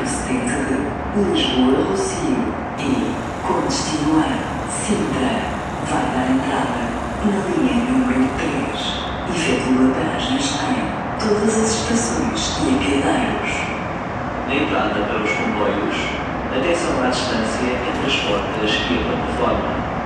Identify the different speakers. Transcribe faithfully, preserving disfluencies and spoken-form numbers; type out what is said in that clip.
Speaker 1: procedente de Lisboa-Rossio e, com destino a Sintra, vai dar entrada na linha número três. Efetua paragens em todas as estações e apiadeiros.
Speaker 2: Na entrada para os comboios, atenção à distância entre as portas e a plataforma.